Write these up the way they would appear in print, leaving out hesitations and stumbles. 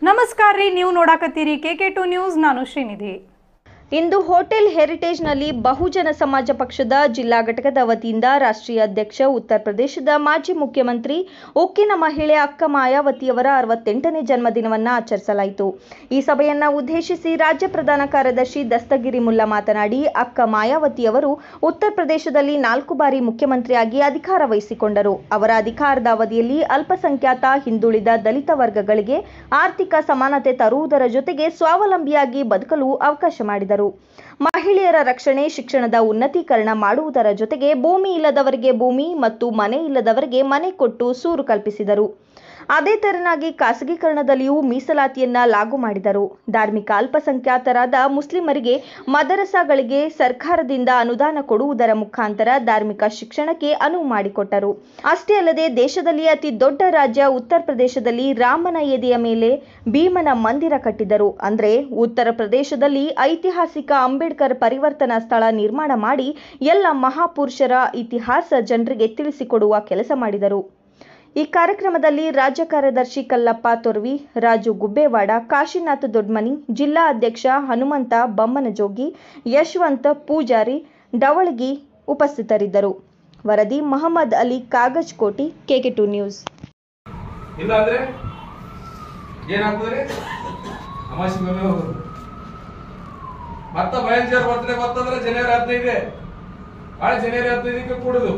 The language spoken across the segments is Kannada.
ನಮಸ್ಕಾರ ರೀ, ನೀವು ನೋಡಾಕತ್ತೀರಿ KK2 ನ್ಯೂಸ್. ನಾನು ಶ್ರೀನಿಧಿ. ಇಂದು ಹೋಟೆಲ್ ಹೆರಿಟೇಜ್ನಲ್ಲಿ ಬಹುಜನ ಸಮಾಜ ಪಕ್ಷದ ಜಿಲ್ಲಾ ಘಟಕದ ವತಿಯಿಂದ ರಾಷ್ಟ್ರೀಯ ಅಧ್ಯಕ್ಷ ಉತ್ತರ ಪ್ರದೇಶದ ಮಾಜಿ ಮುಖ್ಯಮಂತ್ರಿ ಉಕ್ಕಿನ ಮಹಿಳೆ ಅಕ್ಕ ಮಾಯಾವತಿಯವರ 68ನೇ ಜನ್ಮದಿನವನ್ನು ಆಚರಿಸಲಾಯಿತು. ಈ ಸಭೆಯನ್ನು ಉದ್ದೇಶಿಸಿ ರಾಜ್ಯ ಪ್ರಧಾನ ಕಾರ್ಯದರ್ಶಿ ದಸ್ತಗಿರಿ ಮುಲ್ಲಾ ಮಾತನಾಡಿ, ಅಕ್ಕ ಮಾಯಾವತಿಯವರು ಉತ್ತರ ಪ್ರದೇಶದಲ್ಲಿ 4 ಬಾರಿ ಮುಖ್ಯಮಂತ್ರಿಯಾಗಿ ಅಧಿಕಾರ ವಹಿಸಿಕೊಂಡರು. ಅವರ ಅಧಿಕಾರದ ಅವಧಿಯಲ್ಲಿ ಅಲ್ಪಸಂಖ್ಯಾತ, ಹಿಂದುಳಿದ, ದಲಿತ ವರ್ಗಗಳಿಗೆ ಆರ್ಥಿಕ ಸಮಾನತೆ ತರುವುದರ ಜೊತೆಗೆ ಸ್ವಾವಲಂಬಿಯಾಗಿ ಬದುಕಲು ಅವಕಾಶ ಮಾಡಿದರು. ಮಹಿಳೆಯರ ರಕ್ಷಣೆ, ಶಿಕ್ಷಣದ ಉನ್ನತೀಕರಣ ಮಾಡುವುದರ ಜೊತೆಗೆ ಭೂಮಿ ಇಲ್ಲದವರಿಗೆ ಭೂಮಿ ಮತ್ತು ಮನೆ ಇಲ್ಲದವರಿಗೆ ಮನೆ ಕೊಟ್ಟು ಸೂರು ಕಲ್ಪಿಸಿದರು. ಅದೇ ತೆರನಾಗಿ ಖಾಸಗೀಕರಣದಲ್ಲಿಯೂ ಮೀಸಲಾತಿಯನ್ನ ಲಾಗು ಮಾಡಿದರು. ಧಾರ್ಮಿಕ ಅಲ್ಪಸಂಖ್ಯಾತರಾದ ಮುಸ್ಲಿಮರಿಗೆ ಮದರಸಾಗಳಿಗೆ ಸರ್ಕಾರದಿಂದ ಅನುದಾನ ಕೊಡುವುದರ ಮುಖಾಂತರ ಧಾರ್ಮಿಕ ಶಿಕ್ಷಣಕ್ಕೆ ಅನುವು ಮಾಡಿಕೊಟ್ಟರು. ಅಷ್ಟೇ ಅಲ್ಲದೆ ದೇಶದಲ್ಲಿ ಅತಿ ದೊಡ್ಡ ರಾಜ್ಯ ಉತ್ತರ ಪ್ರದೇಶದಲ್ಲಿ ರಾಮನ ಎದೆಯ ಮೇಲೆ ಭೀಮನ ಮಂದಿರ ಕಟ್ಟಿದರು. ಅಂದ್ರೆ ಉತ್ತರ ಪ್ರದೇಶದಲ್ಲಿ ಐತಿಹಾಸಿಕ ಅಂಬೇಡ್ಕರ್ ಪರಿವರ್ತನಾ ಸ್ಥಳ ನಿರ್ಮಾಣ ಮಾಡಿ ಎಲ್ಲ ಮಹಾಪುರುಷರ ಇತಿಹಾಸ ಜನರಿಗೆ ತಿಳಿಸಿಕೊಡುವ ಕೆಲಸ ಮಾಡಿದರು. ಈ ಕಾರ್ಯಕ್ರಮದಲ್ಲಿ ರಾಜ್ಯ ಕಾರ್ಯದರ್ಶಿ ಕಲ್ಲಪ್ಪ ತೊರ್ವಿ, ರಾಜು ಗುಬ್ಬೇವಾಡ, ಕಾಶಿನಾಥ್ ದೊಡ್ಮನಿ, ಜಿಲ್ಲಾ ಅಧ್ಯಕ್ಷ ಹನುಮಂತ ಬಮ್ಮನಜೋಗಿ, ಯಶವಂತ ಪೂಜಾರಿ, ಡವಳಗಿ ಉಪಸ್ಥಿತರಿದ್ದರು. ವರದಿ ಮೊಹಮ್ಮದ್ ಅಲಿ ಕಾಗಜ್ಕೋಟಿ, KK2 ನ್ಯೂಸ್. ಇಲ್ಲಾಂದ್ರೆ ಏನಾಗ್ತದೆ? ಅಮಾವಾಸ್ಯೆಗೊಮ್ಮೆ ಹೋಗೋದು. ಮತ್ತ ಭಯಂಕರ ಬರ್ತಡೆ ಬರ್ತಂದ್ರೆ ಜನವರಿ 15 ನಾಳೆ ಜನವರಿ 15ಕ್ಕೆ ಕೂಡುದು.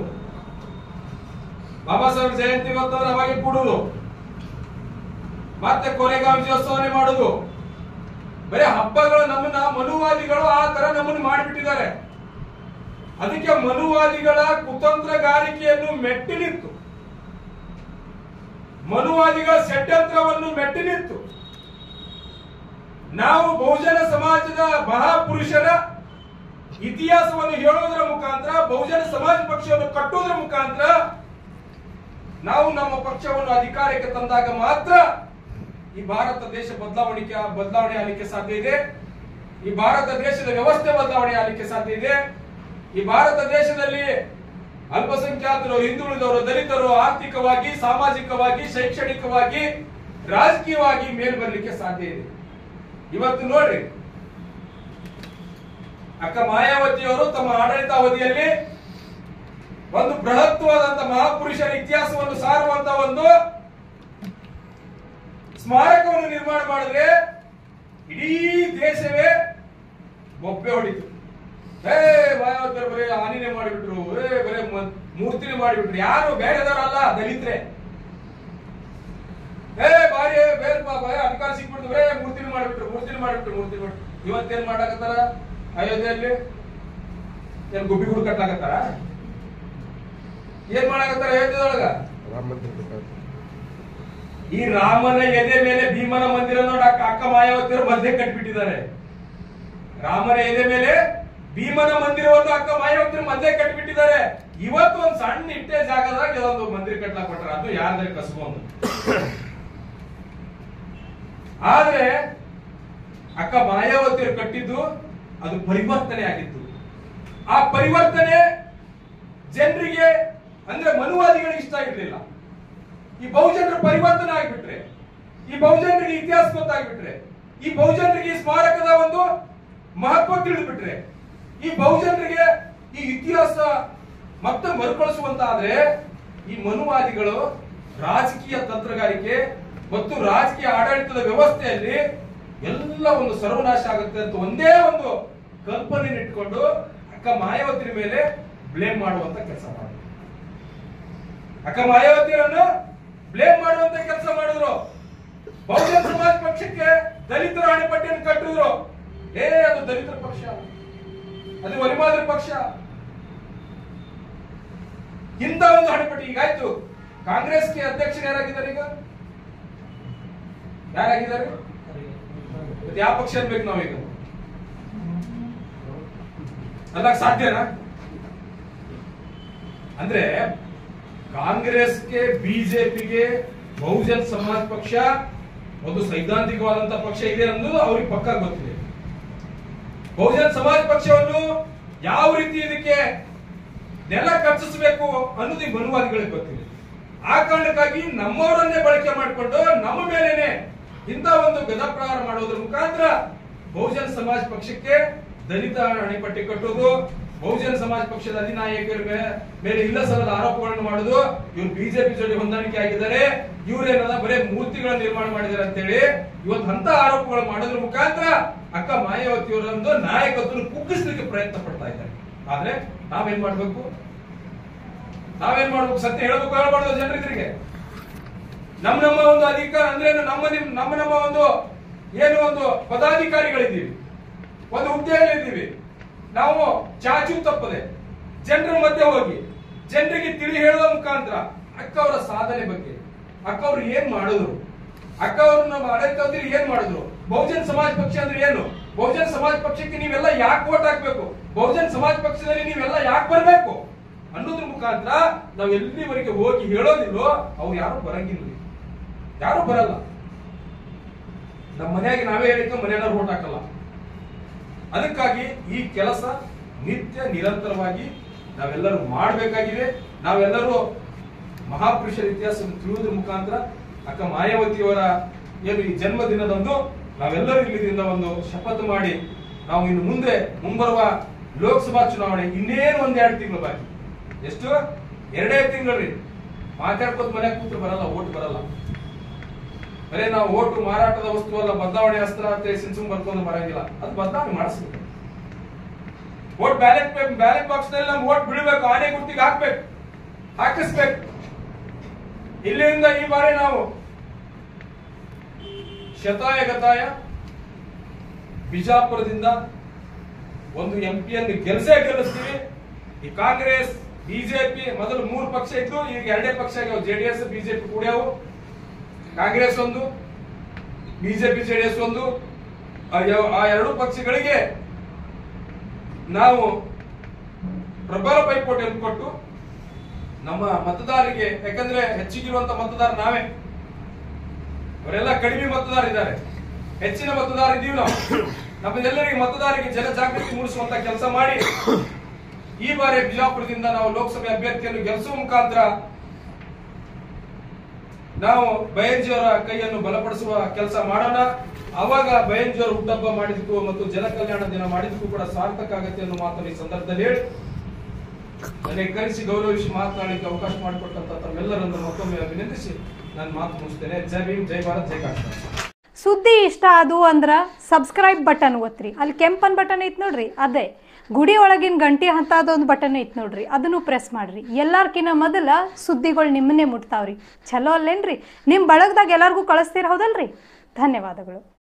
ಬಾಬಾ ಸಾಹೇಬ್ ಜಯಂತಿ ಬರ್ತಂದ್ರೆ ಅವಾಗೆ ಕೂಡುದು. ಮತ್ತೆ ಕೊರೆಗಾಂವ್ ವಿಜಯೋತ್ಸವನೇ ಮಾಡುದು. ಬರೀ ಹಬ್ಬಗಳು ನಮ್ಮನ್ನ ಮನುವಾದಿಗಳು ಆ ತರ ನಮ್ಮನ್ನು ಮಾಡಿಬಿಟ್ಟಿದ್ದಾರೆ. ಅದಕ್ಕೆ ಮನುವಾದಿಗಳ ಕುತಂತ್ರಗಾರಿಕೆಯನ್ನು ಮೆಟ್ಟಿ ನಿಂತು, ಮನುವಾದಿಗಳ ಷಡ್ಯಂತ್ರವನ್ನು ಮೆಟ್ಟಿ ನಿಂತು ನಾವು ಬಹುಜನ ಸಮಾಜದ ಮಹಾಪುರುಷರ ಇತಿಹಾಸವನ್ನು ಹೇಳುವುದರ ಮುಖಾಂತರ, ಬಹುಜನ ಸಮಾಜ ಪಕ್ಷವನ್ನು ಕಟ್ಟುವುದರ ಮುಖಾಂತರ ನಾವು ನಮ್ಮ ಪಕ್ಷವನ್ನು ಅಧಿಕಾರಕ್ಕೆ ತಂದಾಗ ಮಾತ್ರ ಈ ಭಾರತ ದೇಶ ಬದಲಾವಣೆ ಆಗಲಿಕ್ಕೆ ಸಾಧ್ಯ ಇದೆ. ಈ ಭಾರತ ದೇಶದ ವ್ಯವಸ್ಥೆ ಬದಲಾವಣೆ ಆಗಲಿಕ್ಕೆ ಸಾಧ್ಯ ಇದೆ. ಈ ಭಾರತ ದೇಶದಲ್ಲಿ ಅಲ್ಪಸಂಖ್ಯಾತರು, ಹಿಂದುಳಿದವರು, ದಲಿತರು ಆರ್ಥಿಕವಾಗಿ, ಸಾಮಾಜಿಕವಾಗಿ, ಶೈಕ್ಷಣಿಕವಾಗಿ, ರಾಜಕೀಯವಾಗಿ ಮೇಲ್ ಬರಲಿಕ್ಕೆ ಸಾಧ್ಯ ಇದೆ. ಇವತ್ತು ನೋಡ್ರಿ, ಅಕ್ಕ ಮಾಯಾವತಿಯವರು ತಮ್ಮ ಆಡಳಿತಾವಧಿಯಲ್ಲಿ ಒಂದು ಬೃಹತ್ವಾದಂತಹ ಮಹಾಪುರುಷರ ಇತಿಹಾಸವನ್ನು ಸಾರುವಂತ ಒಂದು ಸ್ಮಾರಕವನ್ನು ನಿರ್ಮಾಣ ಮಾಡಿದ್ರೆ ಇಡೀ ದೇಶವೇ ಬೊಬ್ಬೆ ಹೊಡಿತು. ಮಾಯಾವತಿಯವರು ಬರೀ ಹಾನಿನೇ ಮಾಡಿಬಿಟ್ರು, ಬರೀ ಮೂರ್ತಿನೇ ಮಾಡಿಬಿಟ್ರು. ಯಾರು ಬೇರೆದವರಲ್ಲ, ದಲಿತರೆ. ಬಾರಿ ಬೇರೆ ಅಧಿಕಾರ ಸಿಕ್ಬಿಡ್ತು, ಬರೇ ಮೂರ್ತಿನ ಮಾಡಿಬಿಟ್ರು. ಇವತ್ತೇನ್ ಮಾಡಾಕತ್ತಾರ? ಅಯೋಧ್ಯೆಯಲ್ಲಿ ಏನ್ ಗುಬ್ಬಿ ಗುಡು ಕಟ್ಲಾಕತ್ತಾರ? ಏನ್ ಮಾಡಾಕತ್ತಾರ ಅಯೋಧ್ಯೆದೊಳಗ? ಈ ರಾಮನ ಎದೆ ಮೇಲೆ ಭೀಮನ ಮಂದಿರ ನೋಡಕ್ಕ ಅಕ್ಕ ಮಾಯಾವತಿಯವರು ಮಧ್ಯೆ ಕಟ್ಬಿಟ್ಟಿದ್ದಾರೆ. ರಾಮನ ಎದೆ ಮೇಲೆ ಭೀಮನ ಮಂದಿರವನ್ನು ಅಕ್ಕ ಮಾಯಾವತಿಯವರು ಮಧ್ಯೆ ಕಟ್ಬಿಟ್ಟಿದ್ದಾರೆ. ಇವತ್ತು ಒಂದ್ ಸಣ್ಣ ಇಟ್ಟೆ ಜಾಗದಾಗ ಒಂದು ಮಂದಿರ ಕಟ್ಲಾಕ್ ಕೊಟ್ಟಾರ. ಅದು ಯಾರ್ದಾರೆ ಕಸಬೊಂದು. ಆದ್ರೆ ಅಕ್ಕ ಮಾಯಾವತಿಯವರು ಕಟ್ಟಿದ್ದು ಅದು ಪರಿವರ್ತನೆ ಆಗಿತ್ತು. ಆ ಪರಿವರ್ತನೆ ಜನರಿಗೆ, ಅಂದ್ರೆ ಮನುವಾದಿಗಳಿಗೆ ಇಷ್ಟ ಆಗಿರ್ಲಿಲ್ಲ. ಈ ಬಹುಜನರ ಪರಿವರ್ತನೆ ಆಗಿಬಿಟ್ರೆ, ಈ ಬಹುಜನರಿಗೆ ಇತಿಹಾಸ ಗೊತ್ತಾಗ್ಬಿಟ್ರೆ, ಈ ಬಹುಜನರಿಗೆ ಈ ಸ್ಮಾರಕದ ಒಂದು ಮಹತ್ವ ತಿಳಿದ್ಬಿಟ್ರೆ, ಈ ಬಹುಜನರಿಗೆ ಈ ಇತಿಹಾಸ ಮತ್ತೆ ಮರುಕಳಿಸುವಂತ ಆದ್ರೆ ಈ ಮನುವಾದಿಗಳು ರಾಜಕೀಯ ತಂತ್ರಗಾರಿಕೆ ಮತ್ತು ರಾಜಕೀಯ ಆಡಳಿತದ ವ್ಯವಸ್ಥೆಯಲ್ಲಿ ಎಲ್ಲ ಒಂದು ಸರ್ವನಾಶ ಆಗುತ್ತೆ ಅಂತ ಒಂದೇ ಒಂದು ಕಲ್ಪನೆ ಇಟ್ಕೊಂಡು ಅಕ್ಕ ಮಾಯಾವತಿ ಮೇಲೆ ಬ್ಲೇಮ್ ಮಾಡುವಂತ ಕೆಲಸ ಮಾಡಿದ್ರು. ಅಕ್ಕ ಮಾಯಾವತಿಯರನ್ನು ಬ್ಲೇಮ್ ಮಾಡುವಂತ ಕೆಲಸ ಮಾಡಿದ್ರು. ಬಹುಜನ ಸಮಾಜ ಪಕ್ಷಕ್ಕೆ ದಲಿತರ ಹಣೆಪಟ್ಟಿಯನ್ನು ಕಟ್ಟಿದ್ರು. ಅದು ದಲಿತರ ಪಕ್ಷ, ಅದು ಒಲಿಮಾದ್ರ ಪಕ್ಷ. ಇಂಥ ಒಂದು ಹಣೆಪಟ್ಟಿ ಈಗಾಯ್ತು. ಕಾಂಗ್ರೆಸ್ಗೆ ಅಧ್ಯಕ್ಷರು ಯಾರಾಗಿದ್ದಾರೆ? ಈಗ ಯಾರಾಗಿದ್ದಾರೆ? ಯಾವ ಪಕ್ಷ ಅನ್ಬೇಕು ನಾವೀಗ? ಅಲ್ಲ ಸಾಧ್ಯನಾ? ಅಂದ್ರೆ ಕಾಂಗ್ರೆಸ್ಗೆ, ಬಿಜೆಪಿಗೆ ಬಹುಜನ ಸಮಾಜ ಪಕ್ಷ ಒಂದು ಸೈದ್ಧಾಂತಿಕವಾದಂತಹ ಪಕ್ಷ ಇದೆ ಅನ್ನೋದು ಅವ್ರಿಗೆ ಪಕ್ಕ ಗೊತ್ತಿದೆ. ಬಹುಜನ ಸಮಾಜ ಪಕ್ಷವನ್ನು ಯಾವ ರೀತಿ ಇದಕ್ಕೆ ನೆಲ ಕಚ್ಚಿಸಬೇಕು ಅನ್ನೋದು ಈ ಮನುವಾದಿಗಳಿಗೆ ಗೊತ್ತಿದೆ. ಆ ಕಾರಣಕ್ಕಾಗಿ ನಮ್ಮವರನ್ನೇ ಬಳಕೆ ಮಾಡಿಕೊಂಡು ನಮ್ಮ ಮೇಲೇನೆ ಇಂಥ ಒಂದು ಗದಾಪ್ರಹಾರ ಮಾಡೋದ್ರ ಮುಖಾಂತರ ಬಹುಜನ ಸಮಾಜ ಪಕ್ಷಕ್ಕೆ ದಲಿತ ಹಣೆಪಟ್ಟಿ ಕಟ್ಟೋದು, ಬಹುಜನ ಸಮಾಜ ಪಕ್ಷದ ಅಧಿನಾಯಕರ ಮೇಲೆ ಇಲ್ಲ ಸಲ್ಲದ ಆರೋಪಗಳನ್ನು ಮಾಡುದು, ಇವ್ರು ಬಿಜೆಪಿ ಜೊತೆ ಹೊಂದಾಣಿಕೆ ಆಗಿದ್ದಾರೆ, ಇವರೇನದ ಬರೇ ಮೂರ್ತಿಗಳ ನಿರ್ಮಾಣ ಮಾಡಿದ್ದಾರೆ ಅಂತ ಹೇಳಿ ಇವತ್ತು ಅಂತ ಆರೋಪಗಳು ಮಾಡೋದ್ರ ಮುಖಾಂತರ ಅಕ್ಕ ಮಾಯಾವತಿಯವರ ಒಂದು ನಾಯಕತ್ವ ಕುಗ್ಗಿಸ್ಲಿಕ್ಕೆ ಪ್ರಯತ್ನ ಪಡ್ತಾ ಇದ್ದಾರೆ. ಆದ್ರೆ ನಾವೇನ್ ಮಾಡ್ಬೇಕು ಸತ್ಯ ಹೇಳ್ಬೇಕು, ಹೇಳ್ಬಾರ್ದು ಜನರಿಗೆ. ನಮ್ಮ ಒಂದು ಅಧಿಕಾರ ಅಂದ್ರೆ ನಮ್ಮ ಒಂದು ಏನು ಒಂದು ಪದಾಧಿಕಾರಿಗಳಿದ್ದೀವಿ, ಒಂದು ಹುದ್ದೆಯಲ್ಲಿದ್ದೀವಿ. ನಾವು ಚಾಚು ತಪ್ಪದೆ ಜನರ ಮಧ್ಯೆ ಹೋಗಿ ಜನರಿಗೆ ತಿಳಿ ಹೇಳುವ ಮುಖಾಂತರ ಅಕ್ಕ ಅವರ ಸಾಧನೆ ಬಗ್ಗೆ, ಅಕ್ಕ ಅವ್ರು ಏನ್ ಮಾಡಿದ್ರು, ಅಕ್ಕ ಅವರು ನಮ್ಮ ಆಡಳಿತ ಏನ್ ಮಾಡಿದ್ರು, ಬಹುಜನ ಸಮಾಜ ಪಕ್ಷ ಅಂದ್ರೆ ಏನು, ಬಹುಜನ ಸಮಾಜ ಪಕ್ಷಕ್ಕೆ ನೀವೆಲ್ಲ ಯಾಕೆ ವೋಟ್ ಹಾಕ್ಬೇಕು, ಬಹುಜನ ಸಮಾಜ ಪಕ್ಷದಲ್ಲಿ ನೀವೆಲ್ಲ ಯಾಕೆ ಬರ್ಬೇಕು ಅನ್ನೋದ್ರ ಮುಖಾಂತರ ನಾವು ಎಲ್ಲಿವರೆಗೆ ಹೋಗಿ ಹೇಳೋದಿಲ್ಲೋ ಅವ್ರು ಯಾರು ಬರಂಗಿಲ್ಲ, ಯಾರು ಬರಲ್ಲ. ನಮ್ಮ ಮನೆಯಾಗಿ ನಾವೇ ಹೇಳಿಕ ಮನೆಯನ್ನ ವೋಟ್ ಹಾಕಲ್ಲ. ಅದಕ್ಕಾಗಿ ಈ ಕೆಲಸ ನಿತ್ಯ ನಿರಂತರವಾಗಿ ನಾವೆಲ್ಲರೂ ಮಾಡಬೇಕಾಗಿದೆ. ನಾವೆಲ್ಲರೂ ಮಹಾಪುರುಷರ ಇತಿಹಾಸವನ್ನು ತಿಳಿಯುವುದರ ಮುಖಾಂತರ ಅಕ್ಕ ಮಾಯಾವತಿಯವರ ಏನು ಈ ಜನ್ಮ ದಿನದಂದು ನಾವೆಲ್ಲರೂ ಇಲ್ಲಿಂದ ಒಂದು ಶಪಥ ಮಾಡಿ ನಾವು ಇನ್ನು ಮುಂದೆ ಮುಂಬರುವ ಲೋಕಸಭಾ ಚುನಾವಣೆ ಇನ್ನೇನು 1-2 ತಿಂಗಳು ಬಾಕಿ, ಎಷ್ಟು 2 ತಿಂಗಳು ಮಾತಾಡ್ಕೋತ ಮನೆಗೆ ಕೂತ್ರು ಬರಲ್ಲ, ಓಟ್ ಬರಲ್ಲ. ಬರೇ ನಾವು ಓಟು ಮಾರಾಟದ ವಸ್ತು ಅಲ್ಲ, ಬದಲಾವಣೆ ಅಸ್ತ್ರ ಅಂತ ಸಿಂಚುಮ್ ಬರ್ಕೊಂಡು ಬರಂಗಿಲ್ಲ, ಅದು ಬದಲಾವಣೆ ಮಾಡಿಸ್ಬೇಕು. ಓಟ್ ಬ್ಯಾಲೆಟ್ ಬಾಕ್ಸ್ ನಲ್ಲಿ ನಮ್ಗೆ ಓಟ್ ಬಿಡಬೇಕು, ಆನೆ ಗುರ್ತಿಗೆ ಹಾಕ್ಬೇಕು, ಹಾಕಿಸ್ಬೇಕು. ಇಲ್ಲಿಂದ ಈ ಬಾರಿ ನಾವು ಶತಾಯ ಗತಾಯ ಬಿಜಾಪುರದಿಂದ ಒಂದು ಎಂಪಿಯನ್ನು ಗೆಲ್ಲಿಸ್ತೀವಿ. ಈ ಕಾಂಗ್ರೆಸ್ ಬಿಜೆಪಿ ಮೊದಲು 3 ಪಕ್ಷ ಇತ್ತು, ಈಗ 2 ಪಕ್ಷ ಆಗ್ಯಾವ, ಜೆಡಿಎಸ್ ಬಿಜೆಪಿ ಕೂಡ್ಯಾವು. ಕಾಂಗ್ರೆಸ್ ಒಂದು, ಬಿಜೆಪಿ ಜೆಡಿಎಸ್ ಒಂದು. ಆ 2 ಪಕ್ಷಗಳಿಗೆ ನಾವು ಪ್ರಬಲ ಪೈಪೋಟಿಯನ್ನು ಕೊಟ್ಟು ನಮ್ಮ ಮತದಾರರಿಗೆ, ಯಾಕಂದ್ರೆ ಹೆಚ್ಚಿಗಿರುವಂತ ಮತದಾರ ನಾವೇ, ಅವರೆಲ್ಲ ಕಡಿಮೆ ಮತದಾರ ಇದ್ದಾರೆ, ಹೆಚ್ಚಿನ ಮತದಾರ ಇದ್ದೀವಿ ನಾವು. ನಮ್ಮೆಲ್ಲರಿಗೆ ಮತದಾರರಿಗೆ ಜನಜಾಗೃತಿ ಮೂಡಿಸುವಂತ ಕೆಲಸ ಮಾಡಿ ಈ ಬಾರಿ ಬಿಜಾಪುರದಿಂದ ನಾವು ಲೋಕಸಭೆ ಅಭ್ಯರ್ಥಿಯನ್ನು ಗೆಲ್ಲಿಸುವ ಮುಖಾಂತರ ನಾವು ಬಯಂಜಿಯವರ ಕೈಯನ್ನು ಬಲಪಡಿಸುವ ಕೆಲಸ ಮಾಡೋಣ. ಅವಾಗ ಬಯಂಜಿಯವರ ಹುಟ್ಟಹಬ್ಬ ಮಾಡಿದಕ್ಕೂ ಮತ್ತು ಜನಕಲ್ಯಾಣ ದಿನ ಮಾಡಿದಕ್ಕೂ ಕೂಡ ಸಾರ್ಥಕ ಆಗತ್ತೆ ಅನ್ನೋ ಮಾತನ್ನು ಈ ಸಂದರ್ಭದಲ್ಲಿ ಹೇಳಿ ನನಗೆ ಕರೆಸಿ ಗೌರವಿಸಿ ಮಾತನಾಡಲಿಕ್ಕೆ ಅವಕಾಶ ಮಾಡಿಕೊಟ್ಟಂತ ತಮ್ಮೆಲ್ಲರನ್ನು ಮತ್ತೊಮ್ಮೆ ಅಭಿನಂದಿಸಿ ನನ್ನ ಮಾತು ಮುಗಿಸ್ತೇನೆ. ಜೈ ಭೀಮ್, ಜೈ ಭಾರತ್, ಜೈ ಕಾಶ್ಮೀರ. ಸುದ್ದಿ ಇಷ್ಟ ಆದು ಅಂದ್ರ ಸಬ್ಸ್ಕ್ರೈಬ್ ಬಟನ್ ಒತ್ತ್ರಿ. ಅಲ್ಲಿ ಕೆಂಪನ್ ಬಟನ್ ಐತ್ ನೋಡ್ರಿ, ಅದೇ ಗುಡಿ ಒಳಗಿನ ಗಂಟೆ ಹಂತದೊಂದು ಬಟನ್ ಐತ್ ನೋಡ್ರಿ, ಅದನ್ನು ಪ್ರೆಸ್ ಮಾಡ್ರಿ. ಎಲ್ಲಾರ್ಕಿನ್ನ ಮೊದಲ ಸುದ್ದಿಗಳು ನಿಮ್ಮನ್ನೇ ಮುಟ್ತಾವ್ರಿ. ಚಲೋ ಅಲ್ಲೇನ್ರಿ? ನಿಮ್ಮ ಬಳಗದಾಗ ಎಲ್ಲರಿಗೂ ಕಳಿಸ್ತೀರ, ಹೌದಲ್ರಿ? ಧನ್ಯವಾದಗಳು.